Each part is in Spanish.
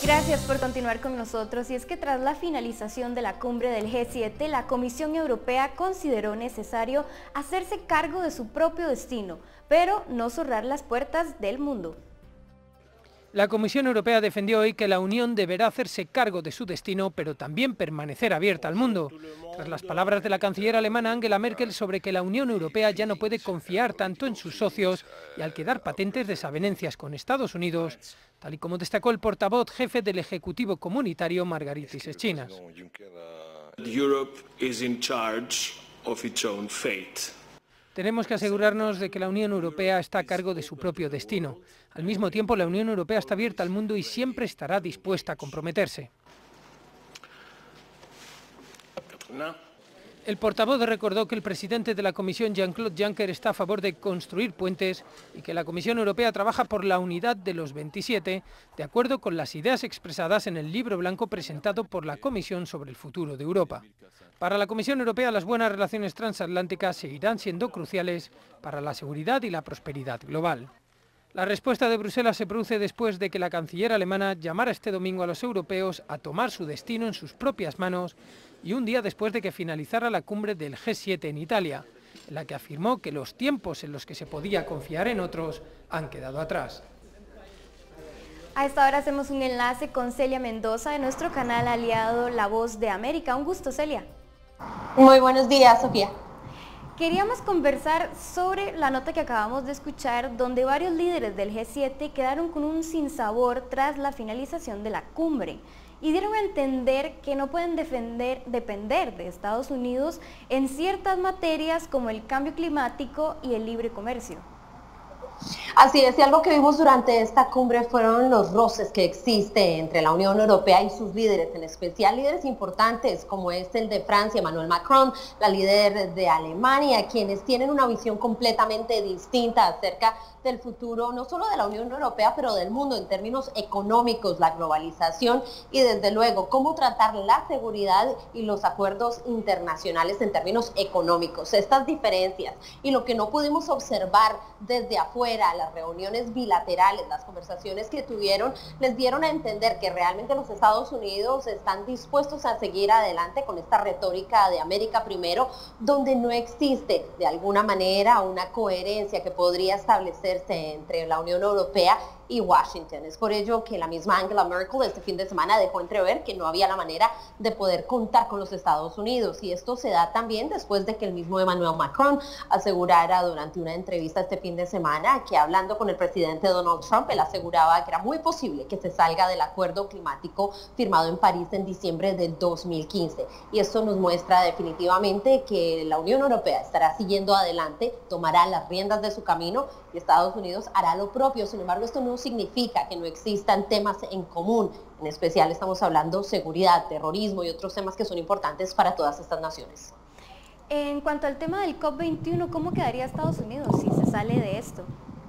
Gracias por continuar con nosotros. Y es que tras la finalización de la cumbre del G7, la Comisión Europea consideró necesario hacerse cargo de su propio destino, pero no cerrar las puertas del mundo. La Comisión Europea defendió hoy que la Unión deberá hacerse cargo de su destino, pero también permanecer abierta al mundo. Tras las palabras de la canciller alemana Angela Merkel sobre que la Unión Europea ya no puede confiar tanto en sus socios y al quedar patentes desavenencias con Estados Unidos, tal y como destacó el portavoz jefe del Ejecutivo Comunitario, Margaritis Schinas. Tenemos que asegurarnos de que la Unión Europea está a cargo de su propio destino. Al mismo tiempo, la Unión Europea está abierta al mundo y siempre estará dispuesta a comprometerse. El portavoz recordó que el presidente de la Comisión, Jean-Claude Juncker, está a favor de construir puentes y que la Comisión Europea trabaja por la unidad de los 27, de acuerdo con las ideas expresadas en el libro blanco presentado por la Comisión sobre el futuro de Europa. Para la Comisión Europea, las buenas relaciones transatlánticas seguirán siendo cruciales para la seguridad y la prosperidad global. La respuesta de Bruselas se produce después de que la canciller alemana llamara este domingo a los europeos a tomar su destino en sus propias manos y un día después de que finalizara la cumbre del G7 en Italia, en la que afirmó que los tiempos en los que se podía confiar en otros han quedado atrás. A esta hora hacemos un enlace con Celia Mendoza de nuestro canal aliado La Voz de América. Un gusto, Celia. Muy buenos días, Sofía. Queríamos conversar sobre la nota que acabamos de escuchar, donde varios líderes del G7 quedaron con un sinsabor tras la finalización de la cumbre y dieron a entender que no pueden depender de Estados Unidos en ciertas materias como el cambio climático y el libre comercio. Así es, y algo que vimos durante esta cumbre fueron los roces que existen entre la Unión Europea y sus líderes, en especial líderes importantes como es el de Francia, Emmanuel Macron, la líder de Alemania, quienes tienen una visión completamente distinta acerca del futuro, no solo de la Unión Europea, pero del mundo en términos económicos, la globalización y desde luego cómo tratar la seguridad y los acuerdos internacionales en términos económicos. Estas diferencias y lo que no pudimos observar desde afuera, las reuniones bilaterales, las conversaciones que tuvieron, les dieron a entender que realmente los Estados Unidos están dispuestos a seguir adelante con esta retórica de América primero, donde no existe de alguna manera una coherencia que podría establecerse entre la Unión Europea y Washington. Es por ello que la misma Angela Merkel este fin de semana dejó entrever que no había la manera de poder contar con los Estados Unidos, y esto se da también después de que el mismo Emmanuel Macron asegurara durante una entrevista este fin de semana que hablando con el presidente Donald Trump, él aseguraba que era muy posible que se salga del acuerdo climático firmado en París en diciembre del 2015. Y esto nos muestra definitivamente que la Unión Europea estará siguiendo adelante, tomará las riendas de su camino y Estados Unidos hará lo propio. Sin embargo, esto no significa que no existan temas en común. En especial estamos hablando seguridad, terrorismo y otros temas que son importantes para todas estas naciones. En cuanto al tema del COP21, ¿cómo quedaría Estados Unidos si se sale de esto?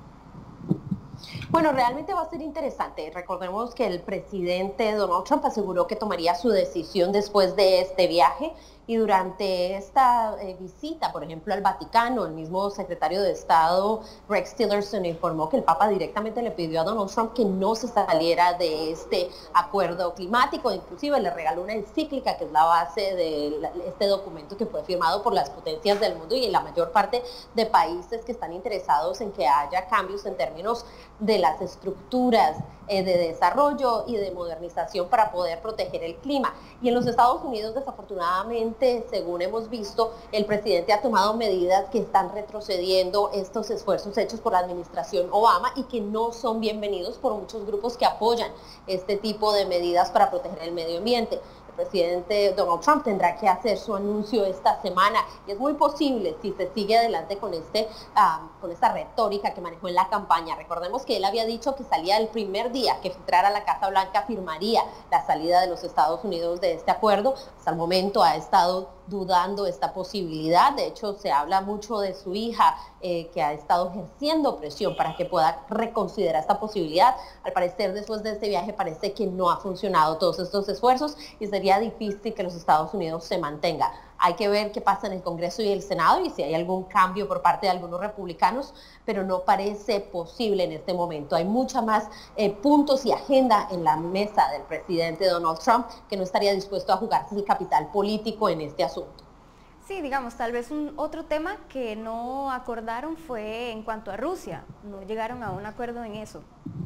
Bueno, realmente va a ser interesante. Recordemos que el presidente Donald Trump aseguró que tomaría su decisión después de este viaje y durante esta visita, por ejemplo, al Vaticano, el mismo secretario de Estado Rex Tillerson informó que el Papa directamente le pidió a Donald Trump que no se saliera de este acuerdo climático, inclusive le regaló una encíclica que es la base de este documento que fue firmado por las potencias del mundo y en la mayor parte de países que están interesados en que haya cambios en términos de las estructuras de desarrollo y de modernización para poder proteger el clima. Y en los Estados Unidos, desafortunadamente, según hemos visto, el presidente ha tomado medidas que están retrocediendo estos esfuerzos hechos por la administración Obama y que no son bienvenidos por muchos grupos que apoyan este tipo de medidas para proteger el medio ambiente. El presidente Donald Trump tendrá que hacer su anuncio esta semana y es muy posible, si se sigue adelante con esta retórica que manejó en la campaña. Recordemos que él había dicho que salía el primer día que entrara a la Casa Blanca firmaría la salida de los Estados Unidos de este acuerdo. Hasta el momento ha estado dudando esta posibilidad. De hecho, se habla mucho de su hija que ha estado ejerciendo presión para que pueda reconsiderar esta posibilidad. Al parecer, después de este viaje, parece que no ha funcionado todos estos esfuerzos y sería difícil que los Estados Unidos se mantenga Hay que ver qué pasa en el Congreso y el Senado y si hay algún cambio por parte de algunos republicanos, pero no parece posible en este momento. Hay mucha más puntos y agenda en la mesa del presidente Donald Trump, que no estaría dispuesto a jugarse el capital político en este asunto. Sí, digamos, tal vez otro tema que no acordaron fue en cuanto a Rusia. No llegaron a un acuerdo en eso.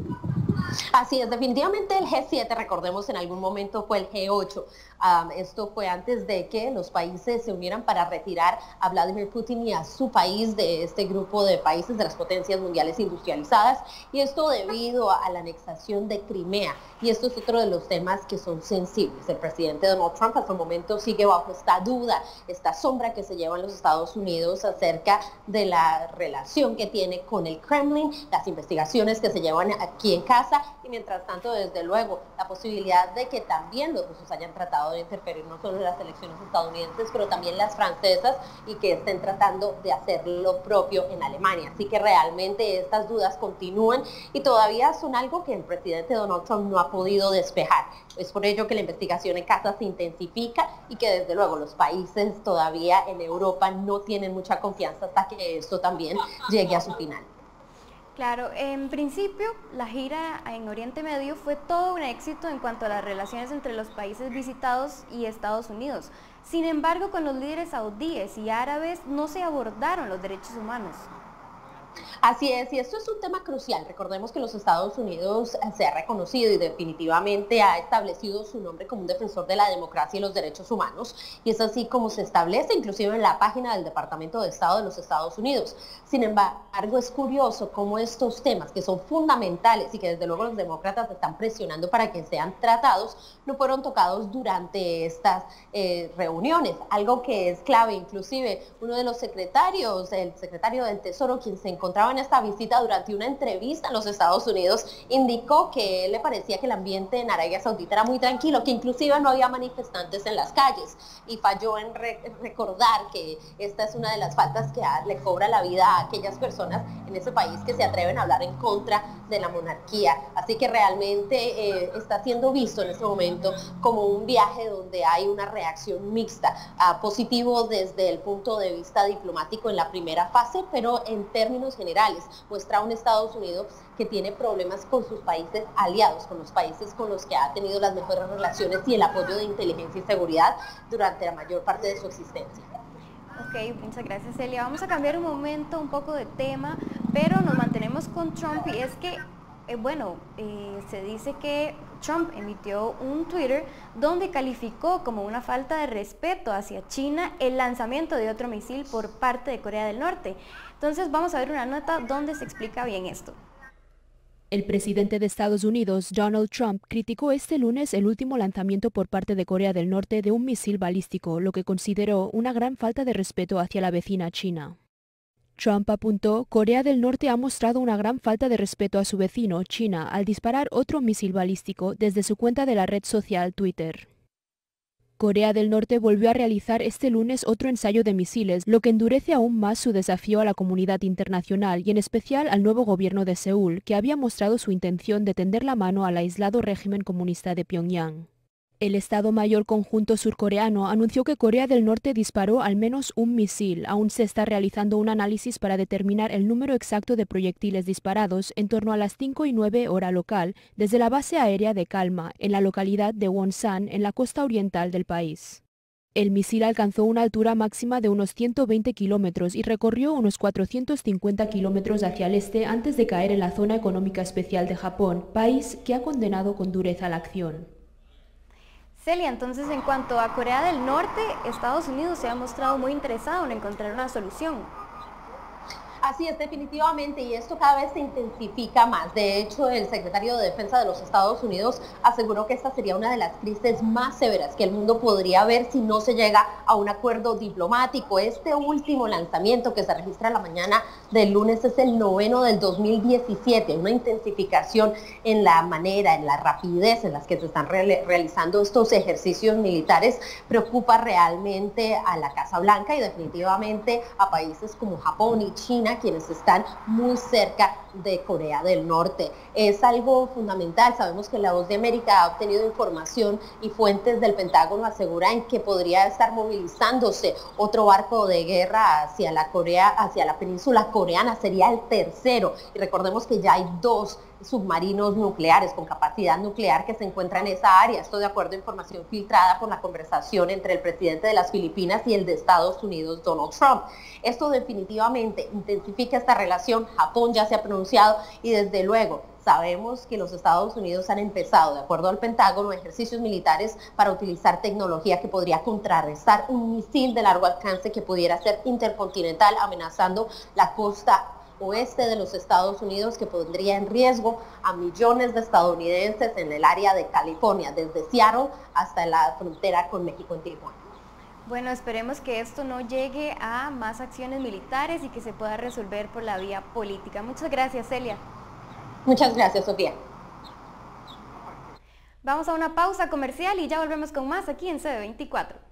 Así es, definitivamente el G7, recordemos, en algún momento fue el G8. Esto fue antes de que los países se unieran para retirar a Vladimir Putin y a su país de este grupo de países de las potencias mundiales industrializadas, y esto debido a la anexación de Crimea. Y esto es otro de los temas que son sensibles. El presidente Donald Trump hasta el momento sigue bajo esta duda, esta sombra que se lleva en los Estados Unidos acerca de la relación que tiene con el Kremlin, las investigaciones que se llevan aquí en casa, y mientras tanto, desde luego, la posibilidad de que también los rusos hayan tratado de interferir no solo en las elecciones estadounidenses, pero también las francesas, y que estén tratando de hacer lo propio en Alemania. Así que realmente estas dudas continúan y todavía son algo que el presidente Donald Trump no ha podido despejar. Es por ello que la investigación en casa se intensifica y que desde luego los países todavía en Europa no tienen mucha confianza hasta que esto también llegue a su final. Claro, en principio la gira en Oriente Medio fue todo un éxito en cuanto a las relaciones entre los países visitados y Estados Unidos. Sin embargo, con los líderes saudíes y árabes no se abordaron los derechos humanos. Así es, y esto es un tema crucial. Recordemos que los Estados Unidos se ha reconocido y definitivamente ha establecido su nombre como un defensor de la democracia y los derechos humanos, y es así como se establece inclusive en la página del Departamento de Estado de los Estados Unidos. Sin embargo, es curioso cómo estos temas que son fundamentales y que desde luego los demócratas están presionando para que sean tratados, no fueron tocados durante estas reuniones, algo que es clave. Inclusive uno de los secretarios, el secretario del Tesoro, quien se encontraba en esta visita, durante una entrevista en los Estados Unidos, indicó que le parecía que el ambiente en Arabia Saudita era muy tranquilo, que inclusive no había manifestantes en las calles, y falló en recordar que esta es una de las faltas que le cobra la vida a aquellas personas en ese país que se atreven a hablar en contra de la monarquía. Así que realmente está siendo visto en este momento como un viaje donde hay una reacción mixta, positivo desde el punto de vista diplomático en la primera fase, pero en términos generales muestra un Estados Unidos que tiene problemas con sus países aliados, con los países con los que ha tenido las mejores relaciones y el apoyo de inteligencia y seguridad durante la mayor parte de su existencia. Ok, muchas gracias, Celia. Vamos a cambiar un momento un poco de tema, pero nos mantenemos con Trump, y es que se dice que Trump emitió un Twitter donde calificó como una falta de respeto hacia China el lanzamiento de otro misil por parte de Corea del Norte. Entonces vamos a ver una nota donde se explica bien esto. El presidente de Estados Unidos, Donald Trump, criticó este lunes el último lanzamiento por parte de Corea del Norte de un misil balístico, lo que consideró una gran falta de respeto hacia la vecina China. Trump apuntó: Corea del Norte ha mostrado una gran falta de respeto a su vecino, China, al disparar otro misil balístico desde su cuenta de la red social Twitter. Corea del Norte volvió a realizar este lunes otro ensayo de misiles, lo que endurece aún más su desafío a la comunidad internacional y en especial al nuevo gobierno de Seúl, que había mostrado su intención de tender la mano al aislado régimen comunista de Pyongyang. El Estado Mayor Conjunto surcoreano anunció que Corea del Norte disparó al menos un misil. Aún se está realizando un análisis para determinar el número exacto de proyectiles disparados en torno a las 5:09 hora local desde la base aérea de Kalma, en la localidad de Wonsan, en la costa oriental del país. El misil alcanzó una altura máxima de unos 120 kilómetros y recorrió unos 450 kilómetros hacia el este antes de caer en la zona económica especial de Japón, país que ha condenado con dureza la acción. Celia, entonces en cuanto a Corea del Norte, Estados Unidos se ha mostrado muy interesado en encontrar una solución. Así es, definitivamente, y esto cada vez se intensifica más. De hecho, el secretario de Defensa de los Estados Unidos aseguró que esta sería una de las crisis más severas que el mundo podría ver si no se llega a un acuerdo diplomático. Este último lanzamiento que se registra la mañana del lunes es el 9º del 2017, una intensificación en la manera, en la rapidez en las que se están realizando estos ejercicios militares. Preocupa realmente a la Casa Blanca y definitivamente a países como Japón y China, China, quienes están muy cerca de Corea del Norte. Es algo fundamental. Sabemos que La Voz de América ha obtenido información y fuentes del Pentágono aseguran que podría estar movilizándose otro barco de guerra hacia la península coreana. Sería el tercero. Y recordemos que ya hay 2 submarinos nucleares con capacidad nuclear que se encuentran en esa área. Esto de acuerdo a información filtrada por la conversación entre el presidente de las Filipinas y el de Estados Unidos, Donald Trump. Esto definitivamente intensifica esta relación. Japón ya se ha pronunciado y desde luego sabemos que los Estados Unidos han empezado, de acuerdo al Pentágono, ejercicios militares para utilizar tecnología que podría contrarrestar un misil de largo alcance que pudiera ser intercontinental, amenazando la costa oeste de los Estados Unidos, que pondría en riesgo a millones de estadounidenses en el área de California, desde Seattle hasta la frontera con México en Tijuana. Bueno, esperemos que esto no llegue a más acciones militares y que se pueda resolver por la vía política. Muchas gracias, Celia. Muchas gracias, Sofía. Vamos a una pausa comercial y ya volvemos con más aquí en CB24.